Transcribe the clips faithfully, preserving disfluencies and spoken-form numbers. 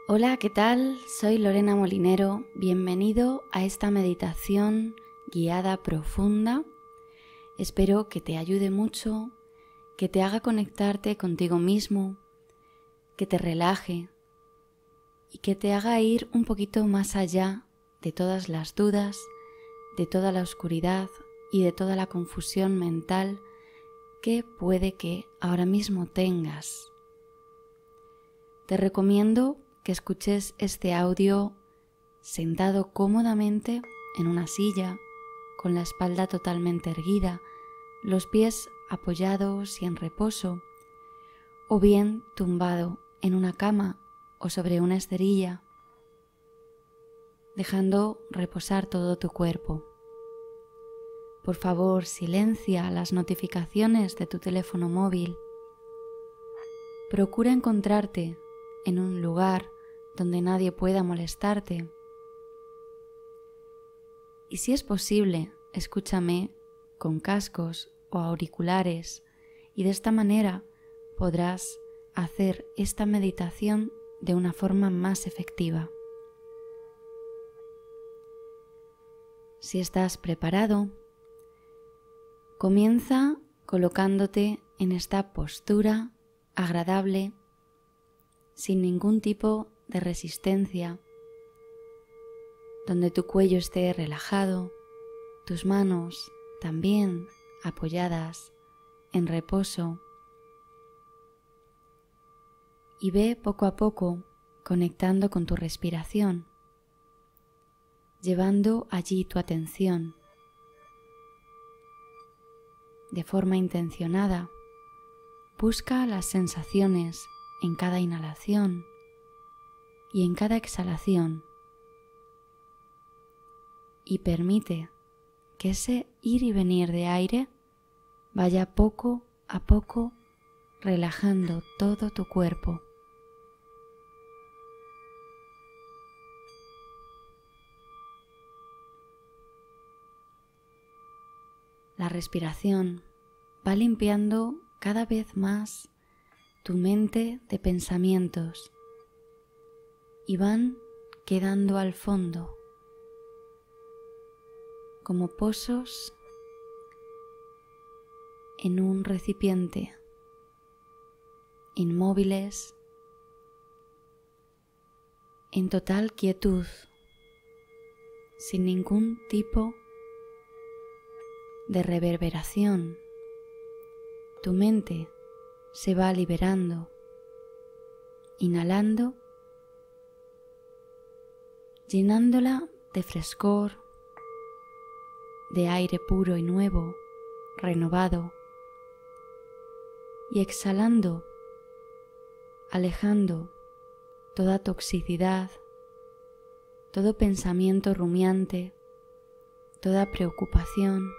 Hola, ¿qué tal? Soy Lorena Molinero. Bienvenido a esta meditación guiada profunda. Espero que te ayude mucho, que te haga conectarte contigo mismo, que te relaje y que te haga ir un poquito más allá de todas las dudas, de toda la oscuridad y de toda la confusión mental que puede que ahora mismo tengas. Te recomiendo que escuches este audio sentado cómodamente en una silla, con la espalda totalmente erguida, los pies apoyados y en reposo, o bien tumbado en una cama o sobre una esterilla, dejando reposar todo tu cuerpo. Por favor, silencia las notificaciones de tu teléfono móvil. Procura encontrarte en un lugar donde nadie pueda molestarte. Y si es posible, escúchame con cascos o auriculares y de esta manera podrás hacer esta meditación de una forma más efectiva. Si estás preparado, comienza colocándote en esta postura agradable, sin ningún tipo de resistencia, donde tu cuello esté relajado, tus manos también apoyadas en reposo, y ve poco a poco conectando con tu respiración, llevando allí tu atención. De forma intencionada, busca las sensaciones en cada inhalación y en cada exhalación y permite que ese ir y venir de aire vaya poco a poco relajando todo tu cuerpo. La respiración va limpiando cada vez más tu mente de pensamientos y van quedando al fondo como pozos en un recipiente, inmóviles, en total quietud, sin ningún tipo de reverberación. Tu mente se va liberando, inhalando, llenándola de frescor, de aire puro y nuevo, renovado, y exhalando, alejando toda toxicidad, todo pensamiento rumiante, toda preocupación.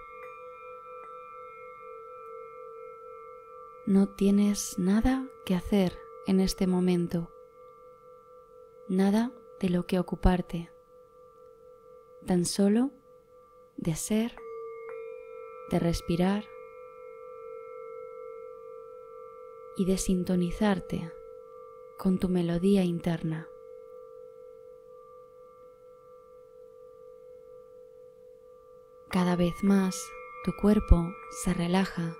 No tienes nada que hacer en este momento, nada de lo que ocuparte, tan solo de ser, de respirar y de sintonizarte con tu melodía interna. Cada vez más tu cuerpo se relaja.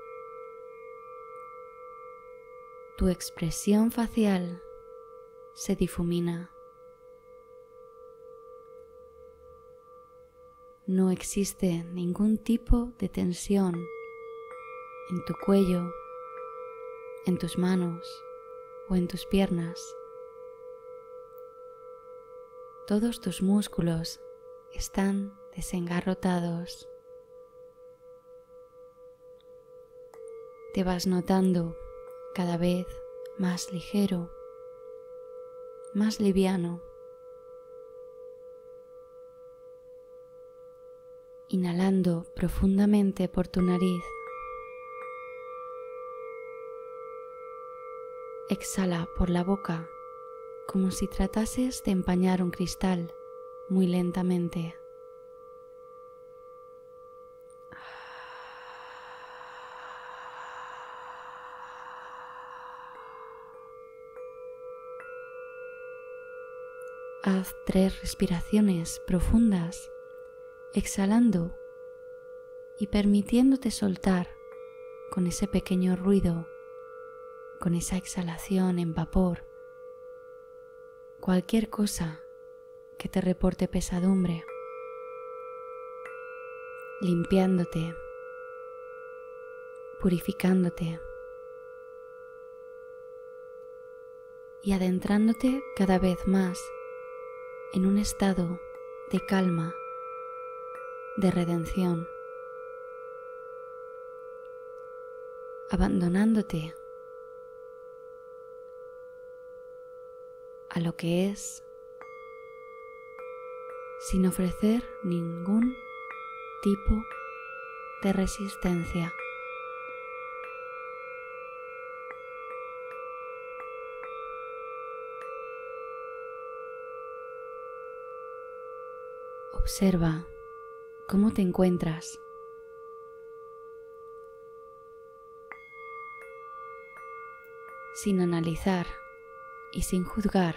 Tu expresión facial se difumina. No existe ningún tipo de tensión en tu cuello, en tus manos o en tus piernas. Todos tus músculos están desengarrotados. Te vas notando cada vez más ligero, más liviano. Inhalando profundamente por tu nariz. Exhala por la boca como si tratases de empañar un cristal muy lentamente. haz tres respiraciones profundas, exhalando y permitiéndote soltar con ese pequeño ruido, con esa exhalación en vapor, cualquier cosa que te reporte pesadumbre, limpiándote, purificándote y adentrándote cada vez más en un estado de calma, de redención, abandonándote a lo que es sin ofrecer ningún tipo de resistencia. Observa cómo te encuentras. Sin analizar y sin juzgar,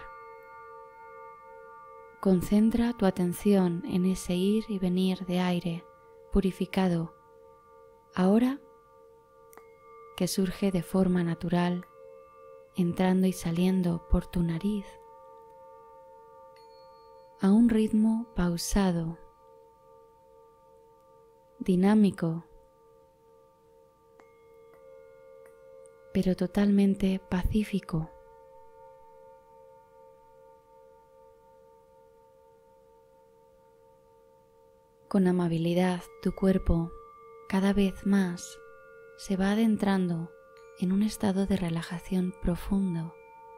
concentra tu atención en ese ir y venir de aire purificado, ahora que surge de forma natural, entrando y saliendo por tu nariz, a un ritmo pausado, dinámico, pero totalmente pacífico. Con amabilidad, tu cuerpo cada vez más se va adentrando en un estado de relajación profundo.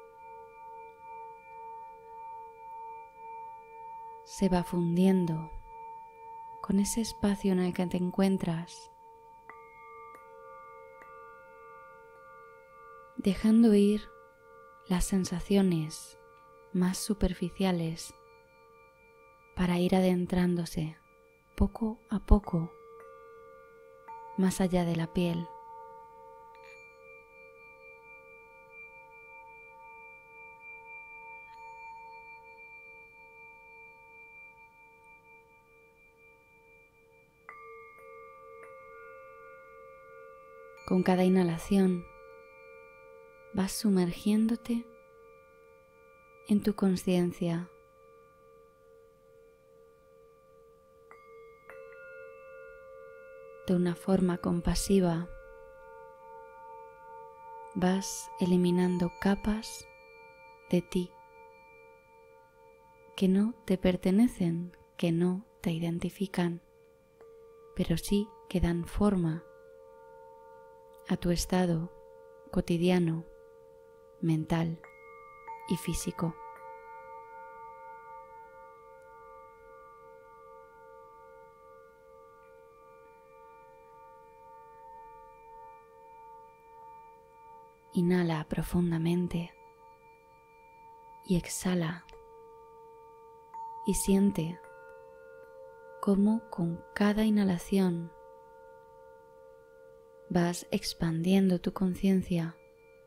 Se va fundiendo con ese espacio en el que te encuentras, dejando ir las sensaciones más superficiales para ir adentrándose poco a poco más allá de la piel. Con cada inhalación vas sumergiéndote en tu conciencia. De una forma compasiva vas eliminando capas de ti que no te pertenecen, que no te identifican, pero sí que dan forma a tu estado cotidiano, mental y físico. Inhala profundamente y exhala y siente cómo con cada inhalación vas expandiendo tu conciencia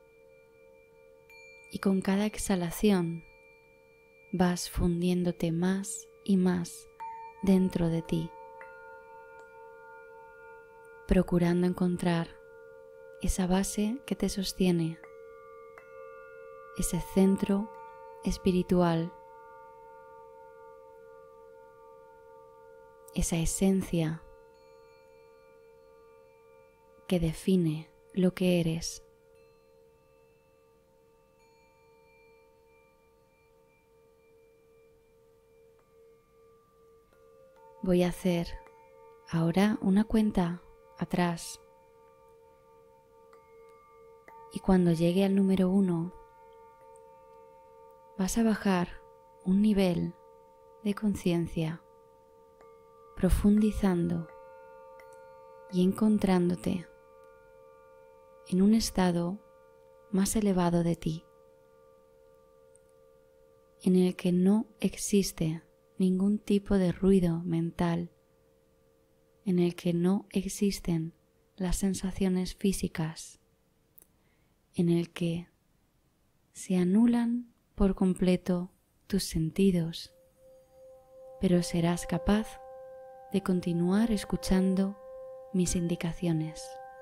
y con cada exhalación vas fundiéndote más y más dentro de ti, procurando encontrar esa base que te sostiene, ese centro espiritual, esa esencia que define lo que eres. Voy a hacer ahora una cuenta atrás y cuando llegue al número uno vas a bajar un nivel de conciencia, profundizando y encontrándote en un estado más elevado de ti, en el que no existe ningún tipo de ruido mental, en el que no existen las sensaciones físicas, en el que se anulan por completo tus sentidos, pero serás capaz de continuar escuchando mis indicaciones.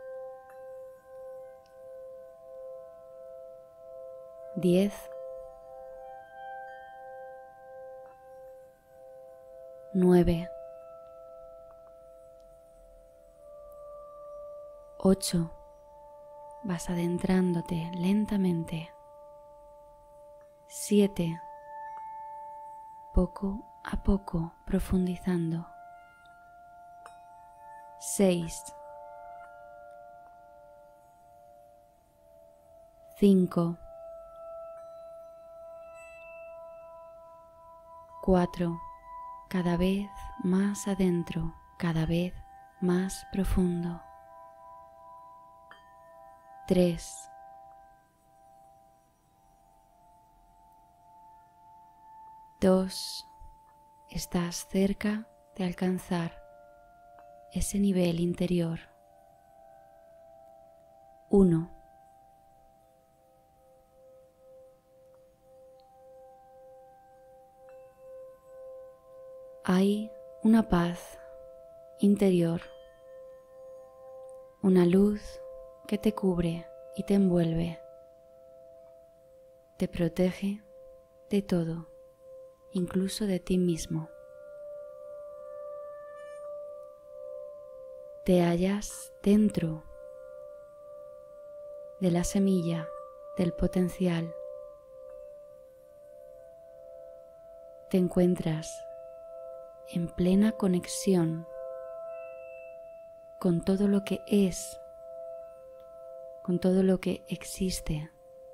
Diez, nueve, ocho, vas adentrándote lentamente. Siete, poco a poco profundizando. Seis, cinco, cuatro, cada vez más adentro, cada vez más profundo. Tres, dos, estás cerca de alcanzar ese nivel interior. Uno, hay una paz interior, una luz que te cubre y te envuelve, te protege de todo, incluso de ti mismo. Te hallas dentro de la semilla del potencial. Te encuentras en plena conexión con todo lo que es, con todo lo que existe.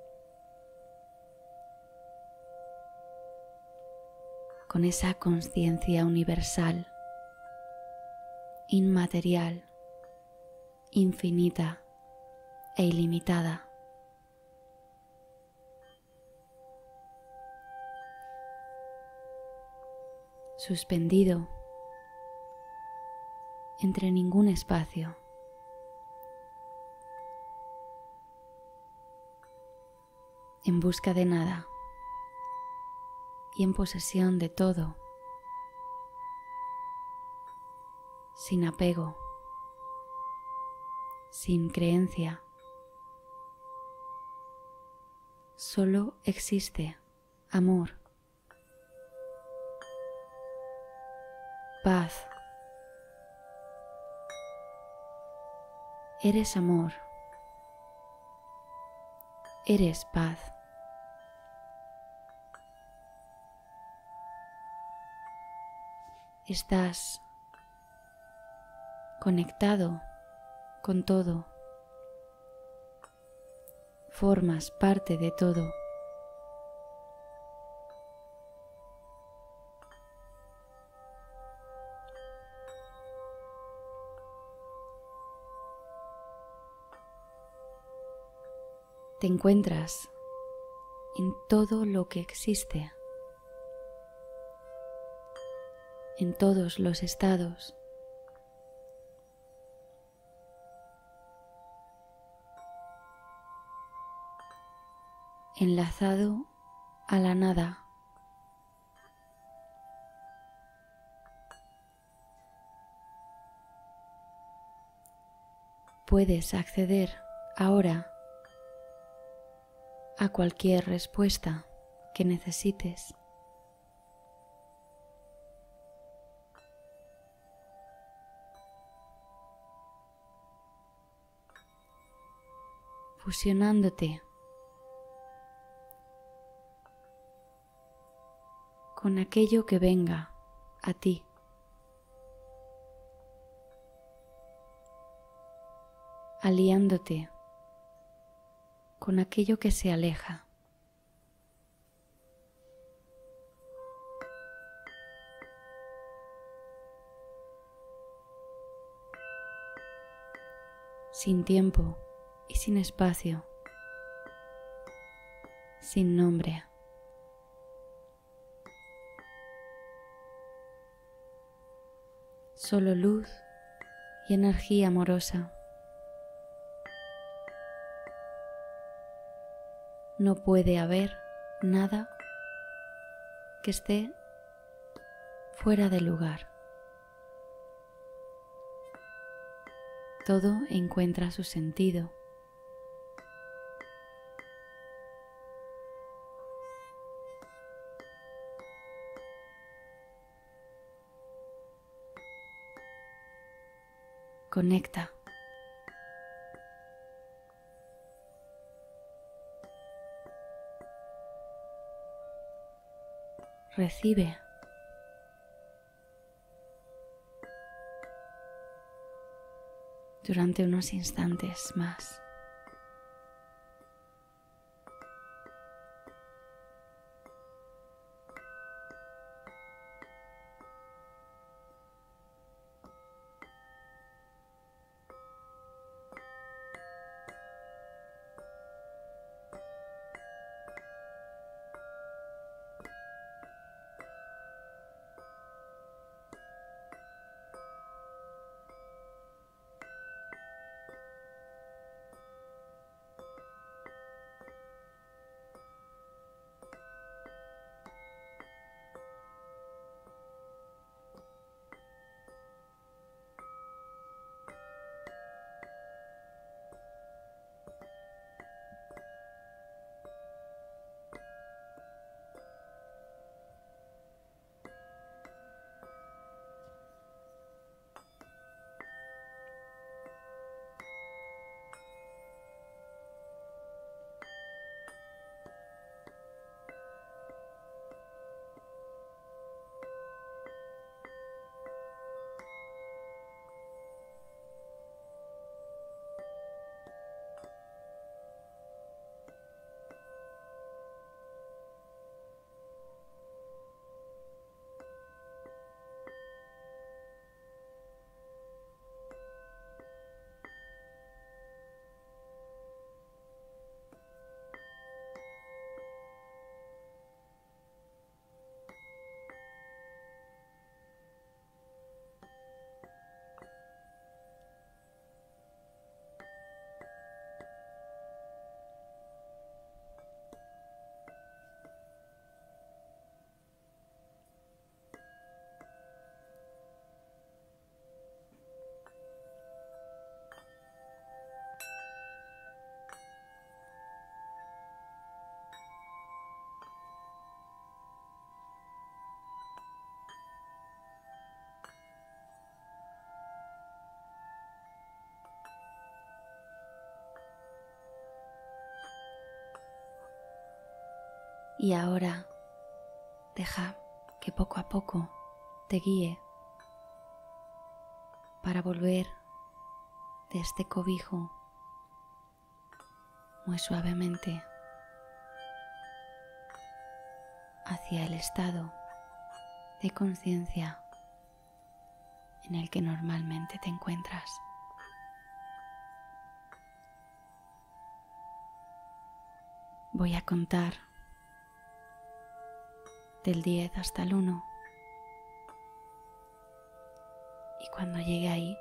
Con esa conciencia universal, inmaterial, infinita e ilimitada. Suspendido entre ningún espacio. En busca de nada y en posesión de todo, sin apego, sin creencia. Solo existe amor, paz. Eres amor, eres paz. Estás conectado con todo, formas parte de todo. Te encuentras en todo lo que existe, en todos los estados. Enlazado a la nada. Puedes acceder ahora a cualquier respuesta que necesites. Fusionándote con aquello que venga a ti. Aliándote con aquello que se aleja. Sin tiempo y sin espacio, sin nombre. Solo luz y energía amorosa. No puede haber nada que esté fuera de lugar. Todo encuentra su sentido. Conecta. Recibe. Durante unos instantes más. Y ahora deja que poco a poco te guíe para volver de este cobijo muy suavemente hacia el estado de conciencia en el que normalmente te encuentras. Voy a contar del diez hasta el uno y cuando llegue ahí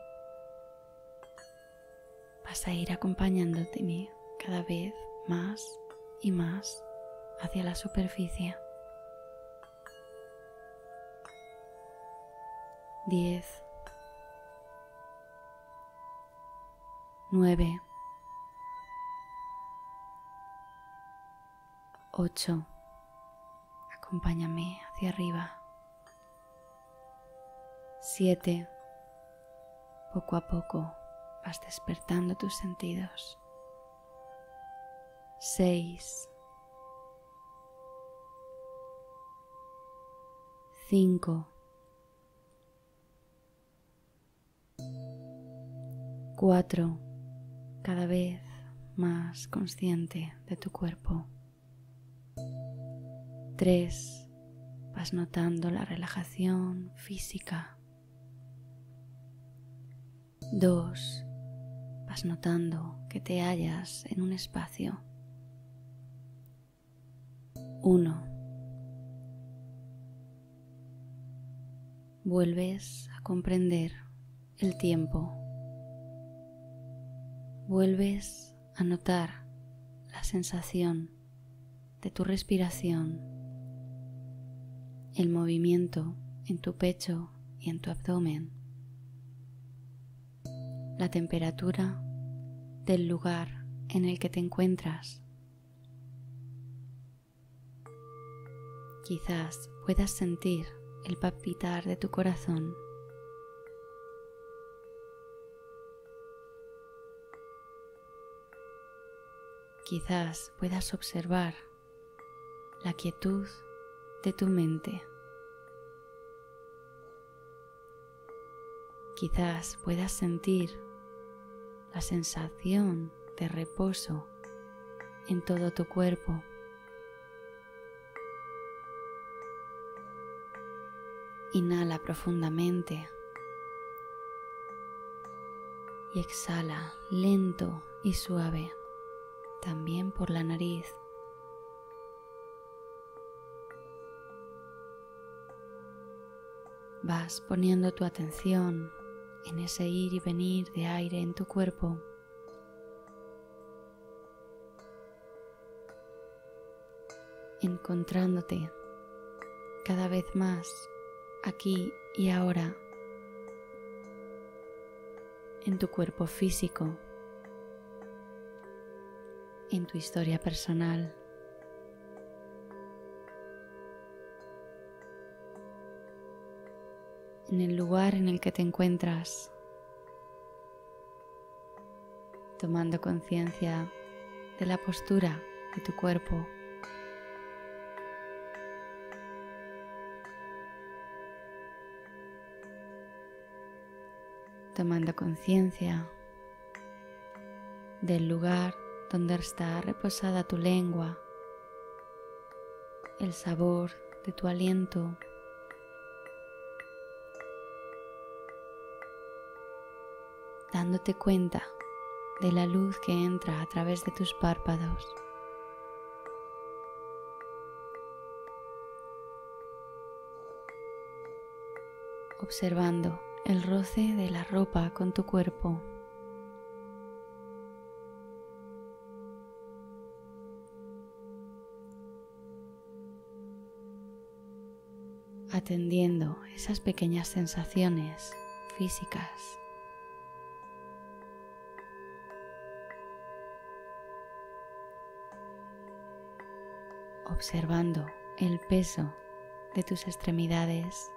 vas a ir acompañándote cada vez más y más hacia la superficie. Diez, nueve, ocho. Acompáñame hacia arriba. Siete. Poco a poco vas despertando tus sentidos. Seis. Cinco. Cuatro. Cada vez más consciente de tu cuerpo. Tres. Vas notando la relajación física. Dos. Vas notando que te hallas en un espacio. Uno. Vuelves a comprender el tiempo. Vuelves a notar la sensación de tu respiración. el movimiento en tu pecho y en tu abdomen, la temperatura del lugar en el que te encuentras. Quizás puedas sentir el palpitar de tu corazón. Quizás puedas observar la quietud de tu mente. Quizás puedas sentir la sensación de reposo en todo tu cuerpo. Inhala profundamente y exhala lento y suave, también por la nariz. Vas poniendo tu atención en ese ir y venir de aire en tu cuerpo. Encontrándote cada vez más aquí y ahora en tu cuerpo físico, en tu historia personal. En el lugar en el que te encuentras, tomando conciencia de la postura de tu cuerpo. Tomando conciencia del lugar donde está reposada tu lengua, el sabor de tu aliento, dándote cuenta de la luz que entra a través de tus párpados. Observando el roce de la ropa con tu cuerpo. Atendiendo esas pequeñas sensaciones físicas. Observando el peso de tus extremidades.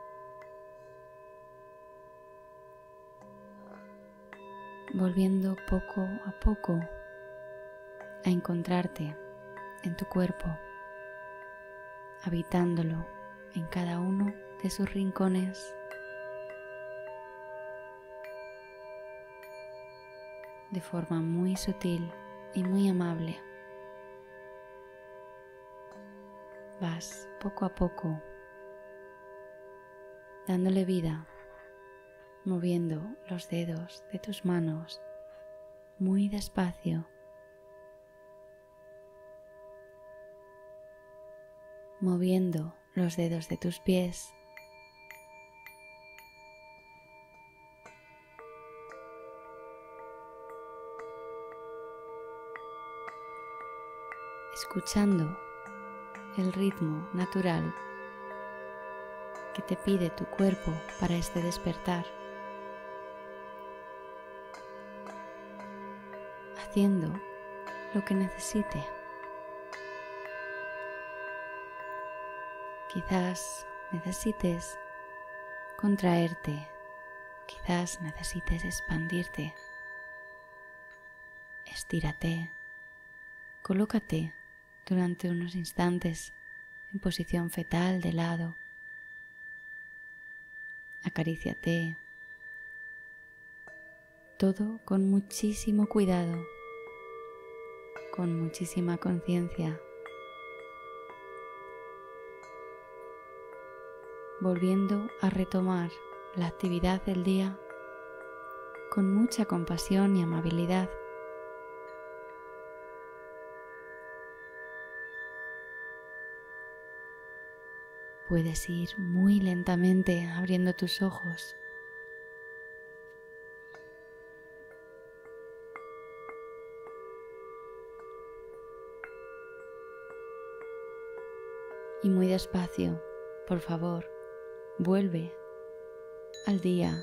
Volviendo poco a poco a encontrarte en tu cuerpo, habitándolo en cada uno de sus rincones, de forma muy sutil y muy amable. Vas poco a poco dándole vida, moviendo los dedos de tus manos muy despacio, moviendo los dedos de tus pies, escuchando el ritmo natural que te pide tu cuerpo para este despertar, haciendo lo que necesite. Quizás necesites contraerte, quizás necesites expandirte. Estírate, colócate durante unos instantes en posición fetal de lado. Acaríciate. Todo con muchísimo cuidado, con muchísima conciencia. Volviendo a retomar la actividad del día con mucha compasión y amabilidad. Puedes ir muy lentamente abriendo tus ojos. Y muy despacio, por favor, vuelve al día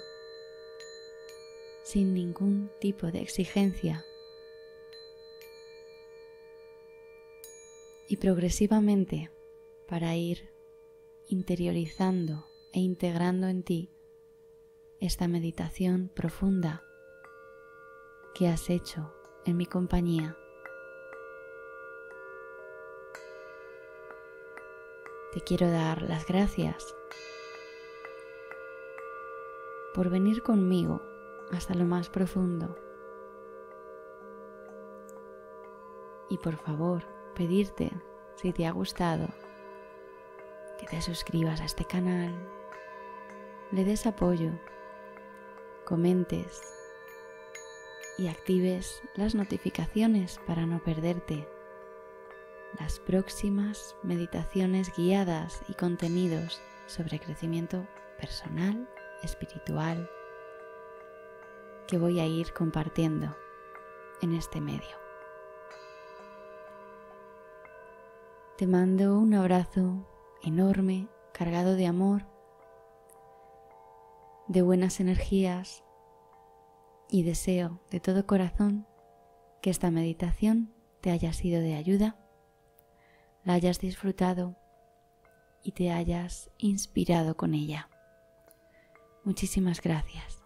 sin ningún tipo de exigencia y progresivamente, para ir interiorizando e integrando en ti esta meditación profunda que has hecho en mi compañía, te quiero dar las gracias por venir conmigo hasta lo más profundo y por favor pedirte, si te ha gustado, que te suscribas a este canal, le des apoyo, comentes y actives las notificaciones para no perderte las próximas meditaciones guiadas y contenidos sobre crecimiento personal, espiritual, que voy a ir compartiendo en este medio. Te mando un abrazo enorme, cargado de amor, de buenas energías y deseo de todo corazón que esta meditación te haya sido de ayuda, la hayas disfrutado y te hayas inspirado con ella. Muchísimas gracias.